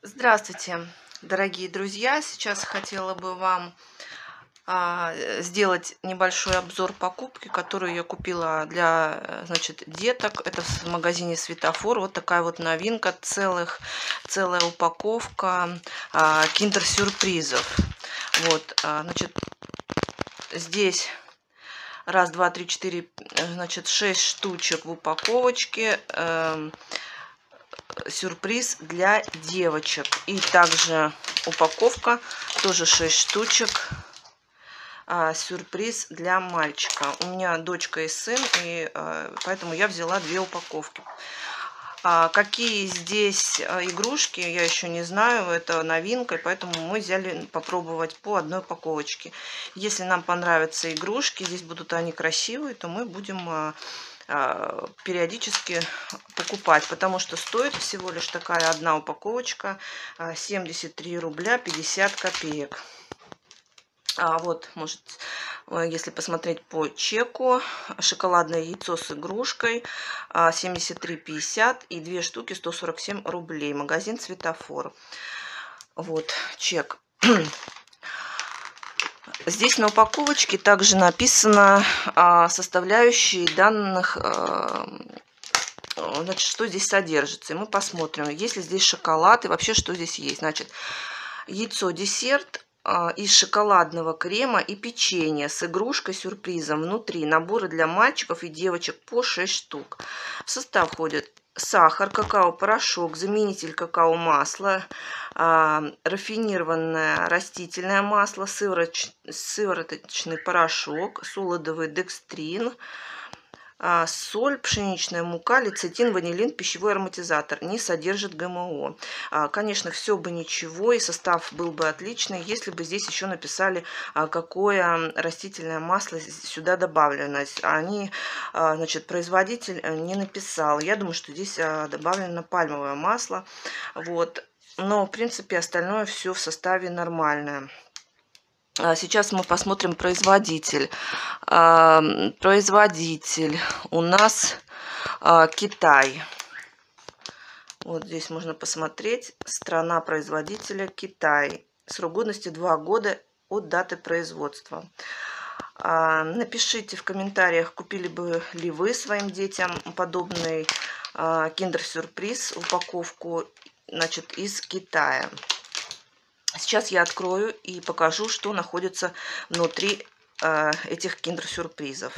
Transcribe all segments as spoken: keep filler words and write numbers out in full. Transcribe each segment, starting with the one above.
Здравствуйте, дорогие друзья! Сейчас хотела бы вам а, сделать небольшой обзор покупки, которую я купила для, э, значит, деток. Это в магазине Светофор. Вот такая вот новинка, целых, целая упаковка а, киндер-сюрпризов. Вот, а, значит, здесь раз, два, три, четыре, значит, шесть штучек в упаковочке. Эм, сюрприз для девочек. И также упаковка, тоже шесть штучек. А, сюрприз для мальчика. У меня дочка и сын, и а, поэтому я взяла две упаковки. А, какие здесь а, игрушки, я еще не знаю, это новинка, поэтому мы взяли попробовать по одной упаковочке. Если нам понравятся игрушки, здесь будут они красивые, то мы будем а, а, периодически покупать, потому что стоит всего лишь такая одна упаковочка а, семьдесят три рубля пятьдесят копеек. А вот, может, если посмотреть по чеку, шоколадное яйцо с игрушкой семьдесят три пятьдесят и две штуки сто сорок семь рублей. Магазин Светофор. Вот чек. Здесь на упаковочке также написано а, составляющие данных, а, значит, что здесь содержится. И мы посмотрим, есть ли здесь шоколад и вообще что здесь есть. Значит, яйцо десерт из шоколадного крема и печенья с игрушкой-сюрпризом внутри. Наборы для мальчиков и девочек по шесть штук. В состав входит сахар, какао-порошок, заменитель какао-масла, рафинированное растительное масло, сывороточный порошок, солодовый декстрин, соль, пшеничная мука, лецитин, ванилин, пищевой ароматизатор. Не содержит ГМО. Конечно, все бы ничего, и состав был бы отличный, если бы здесь еще написали, какое растительное масло сюда добавлено. Они, значит, производитель не написал. Я думаю, что здесь добавлено пальмовое масло. Вот. Но, в принципе, остальное все в составе нормальное. Сейчас мы посмотрим производитель. Производитель у нас Китай. Вот здесь можно посмотреть. Страна производителя Китай. Срок годности два года от даты производства. Напишите в комментариях, купили бы ли вы своим детям подобный киндер-сюрприз, упаковку, значит, из Китая. Сейчас я открою и покажу, что находится внутри э, этих киндер-сюрпризов.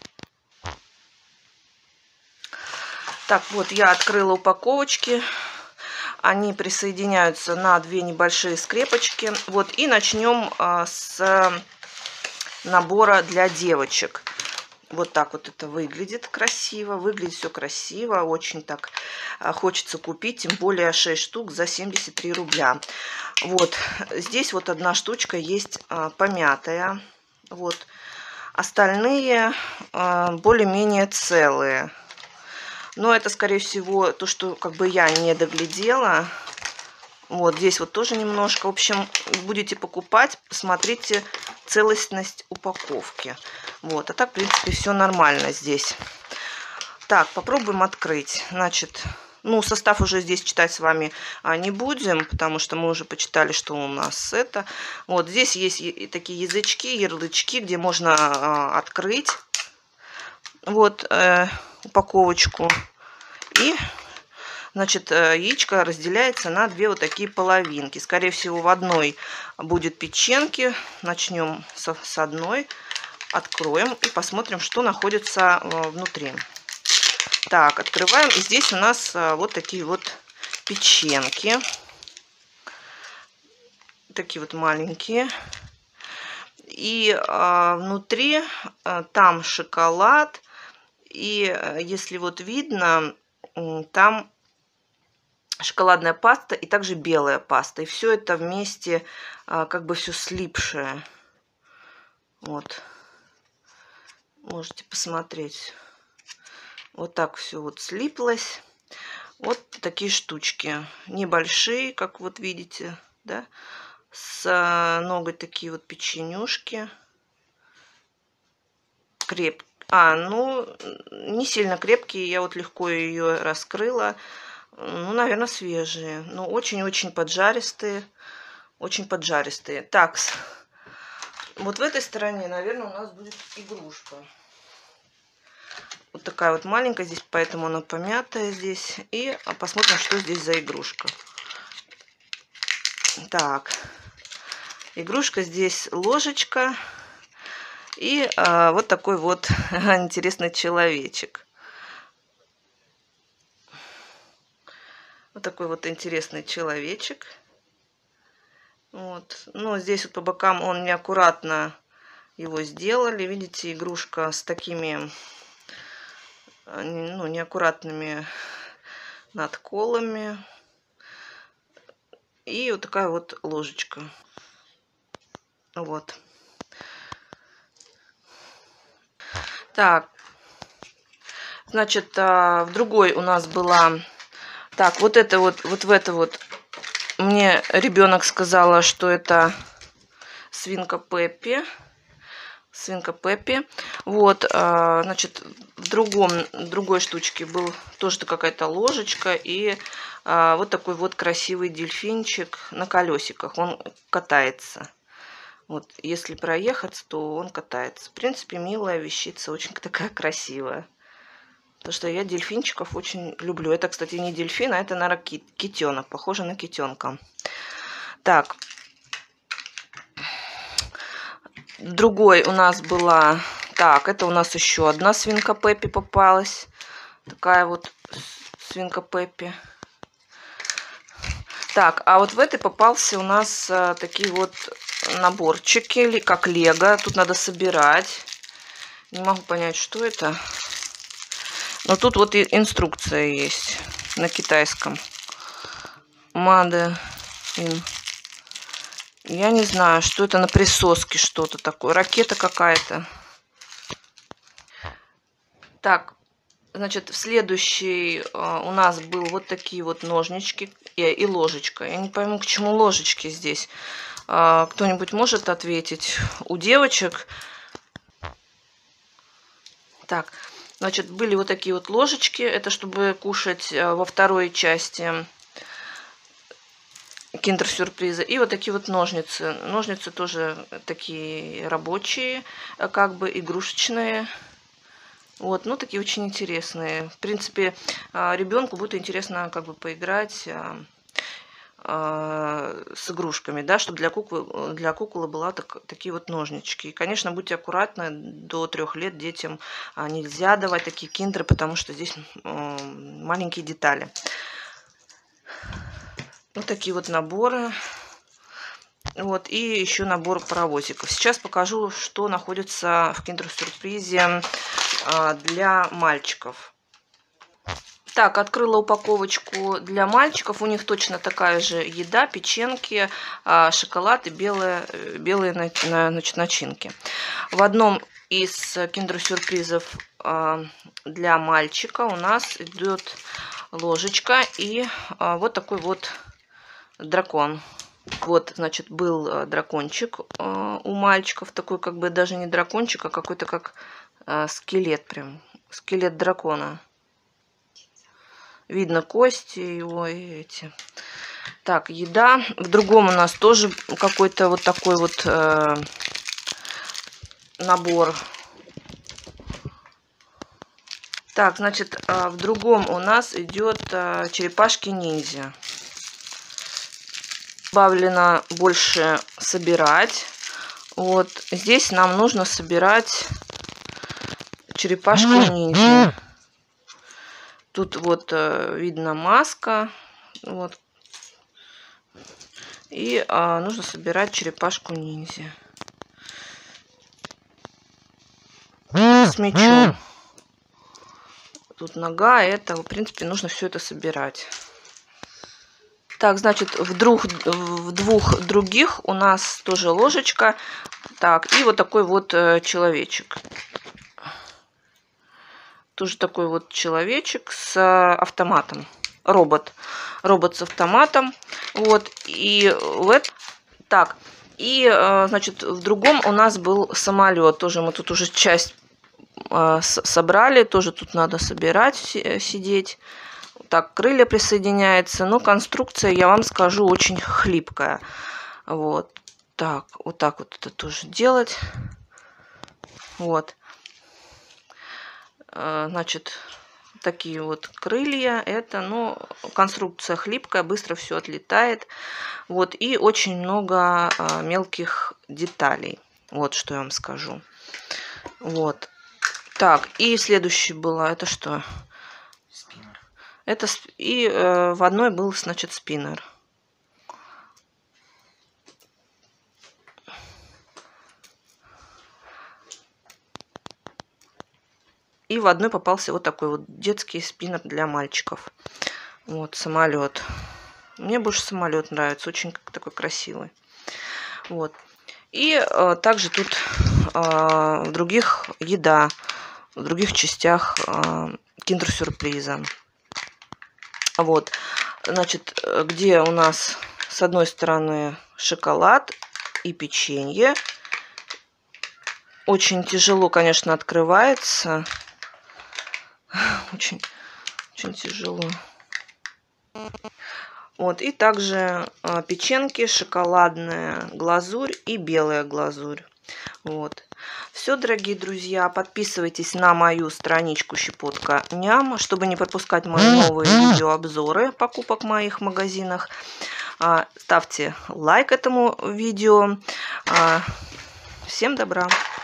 Так, вот я открыла упаковочки. Они присоединяются на две небольшие скрепочки. Вот, и начнем э, с набора для девочек. Вот так вот это выглядит красиво. Выглядит все красиво. Очень так хочется купить. Тем более шесть штук за семьдесят три рубля. Вот. Здесь вот одна штучка есть а, помятая. Вот. Остальные а, более-менее целые. Но это, скорее всего, то, что как бы я не доглядела. Вот здесь вот тоже немножко. В общем, будете покупать, посмотрите целостность упаковки. Вот, а так, в принципе, все нормально здесь. Так, попробуем открыть. Значит, ну, состав уже здесь читать с вами а, не будем, потому что мы уже почитали, что у нас это. Вот здесь есть и такие язычки, ярлычки, где можно а, открыть вот э, упаковочку. И, значит, яичко разделяется на две вот такие половинки. Скорее всего, в одной будет печеньки. Начнем с, с одной. Откроем и посмотрим, что находится внутри. Так, открываем. И здесь у нас вот такие вот печеньки. Такие вот маленькие. И а, внутри а, там шоколад. И а, если вот видно, там шоколадная паста и также белая паста. И все это вместе а, как бы все слипшее. Вот. Можете посмотреть. Вот так все вот слиплось. Вот такие штучки. Небольшие, как вот видите, да. С ногой такие вот печенюшки. Креп... А, ну, не сильно крепкие. Я вот легко ее раскрыла. Ну, наверное, свежие. Но очень-очень поджаристые. Очень поджаристые. Так, вот в этой стороне, наверное, у нас будет игрушка. Вот такая вот маленькая здесь, поэтому она помятая здесь. И посмотрим, что здесь за игрушка. Так, игрушка здесь ложечка. И а, вот такой вот интересный человечек. Вот такой вот интересный человечек. Вот. Ну, здесь вот по бокам он неаккуратно его сделали. Видите, игрушка с такими, ну, неаккуратными надколами. И вот такая вот ложечка. Вот. Так. Значит, в другой у нас была... Так, вот это вот, вот в это вот мне ребенок сказала, что это свинка Пеппи. Свинка Пеппи. Вот, значит, в другом, другой штучке был тоже какая-то ложечка и вот такой вот красивый дельфинчик на колесиках. Он катается. Вот, если проехать, то он катается. В принципе, милая вещица, очень такая красивая. Потому что я дельфинчиков очень люблю. Это, кстати, не дельфин, а это, наверное, китенок. Похоже на китенка. Так. Другой у нас была... Так, это у нас еще одна свинка Пеппи попалась. Такая вот свинка Пеппи. Так, а вот в этой попался у нас а, такие вот наборчики, как лего. Тут надо собирать. Не могу понять, что это. Но тут вот и инструкция есть на китайском. Made in. Я не знаю, что это на присоске что-то такое. Ракета какая-то. Так, значит, в следующий у нас был вот такие вот ножнички и, и ложечка. Я не пойму, к чему ложечки здесь. Кто-нибудь может ответить? У девочек. Так. Значит, были вот такие вот ложечки. Это чтобы кушать во второй части киндер-сюрприза. И вот такие вот ножницы. Ножницы тоже такие рабочие, как бы игрушечные. Вот, ну, такие очень интересные. В принципе, ребенку будет интересно как бы поиграть с игрушками, да, чтобы для куклы, для куклы была так, такие вот ножнички. И, конечно, будьте аккуратны, до трех лет детям нельзя давать такие киндеры, потому что здесь маленькие детали. Вот такие вот наборы. Вот, и еще набор паровозиков. Сейчас покажу, что находится в киндер-сюрпризе для мальчиков. Так, открыла упаковочку для мальчиков. У них точно такая же еда, печеньки, шоколад и белые, белые значит, начинки. В одном из киндер-сюрпризов для мальчика у нас идет ложечка и вот такой вот дракон. Вот, значит, был дракончик у мальчиков. Такой как бы даже не дракончик, а какой-то как скелет прям. Скелет дракона. Видно кости его и эти. Так, еда. В другом у нас тоже какой-то вот такой вот э, набор. Так, значит, э, в другом у нас идет э, черепашки-ниндзя. Добавлено больше собирать. Вот здесь нам нужно собирать черепашку-ниндзя. Тут вот э, видно маска. Вот. И э, нужно собирать черепашку-ниндзя. С мечом. Тут нога, это, в принципе, нужно все это собирать. Так, значит, в двух, в двух других у нас тоже ложечка. Так, и вот такой вот э, человечек. Тоже такой вот человечек с автоматом. Робот. Робот с автоматом. Вот. И вот так. И, значит, в другом у нас был самолет. Тоже мы тут уже часть собрали. Тоже тут надо собирать, сидеть. Так, крылья присоединяются, но конструкция, я вам скажу, очень хлипкая. Вот. Так, вот так вот это тоже делать. Вот. Значит, такие вот крылья. Это, ну, конструкция хлипкая, быстро все отлетает. Вот. И очень много а, мелких деталей. Вот что я вам скажу. Вот. Так, и следующее было, это что? Спиннер. Это и э, в одной был, значит, спиннер. И в одной попался вот такой вот детский спиннер для мальчиков. Вот, самолет. Мне больше самолет нравится, очень такой красивый. Вот. И э, также тут э, в других еда, в других частях э, киндер-сюрприза. Вот. Значит, где у нас с одной стороны шоколад и печенье. Очень тяжело, конечно, открывается. Очень, очень тяжело. Вот, и также а, печеньки, шоколадная глазурь и белая глазурь. Вот. Все, дорогие друзья, подписывайтесь на мою страничку Щепотка Ням, чтобы не пропускать мои новые видеообзоры покупок в моих магазинах. А, ставьте лайк этому видео. А, всем добра!